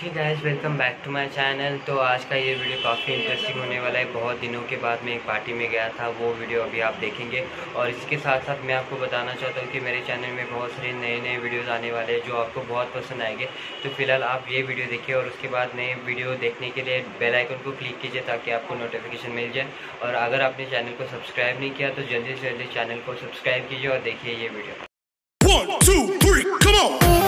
Hey guys, welcome back to my channel. तो आज का ये वीडियो काफ़ी इंटरेस्टिंग होने वाला है। बहुत दिनों के बाद मैं एक पार्टी में गया था, वो वीडियो अभी आप देखेंगे। और इसके साथ साथ मैं आपको बताना चाहता हूँ कि मेरे चैनल में बहुत सारे नए नए वीडियोस आने वाले हैं जो आपको बहुत पसंद आएंगे। तो फिलहाल आप ये वीडियो देखिए और उसके बाद नए वीडियो देखने के लिए बेल आइकन को क्लिक कीजिए ताकि आपको नोटिफिकेशन मिल जाए। और अगर आपने चैनल को सब्सक्राइब नहीं किया तो जल्दी से जल्दी चैनल को सब्सक्राइब कीजिए और देखिए ये वीडियो। 1, 2, 3, come on!